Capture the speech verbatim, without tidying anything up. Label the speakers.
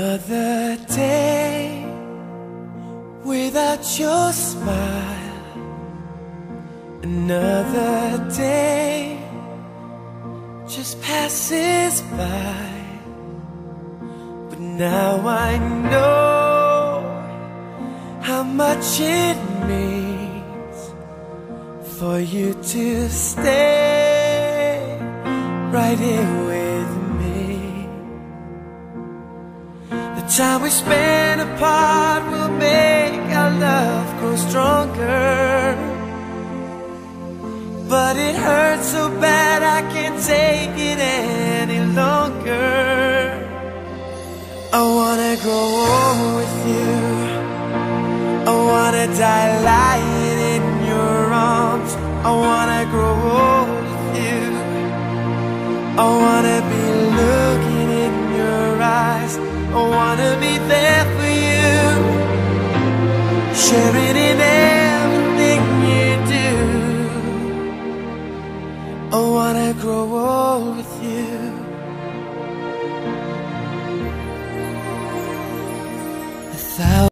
Speaker 1: Another day without your smile, another day just passes by. But now I know how much it means for you to stay right here with me. The time we spend apart will make our love grow stronger, but it hurts so bad I can't take it any longer. I wanna grow old with you, I wanna die lying in your arms. I wanna grow old with you, I wanna be looking in your eyes. I wanna be there for you, sharing in everything you do. I wanna grow old with you. A thousand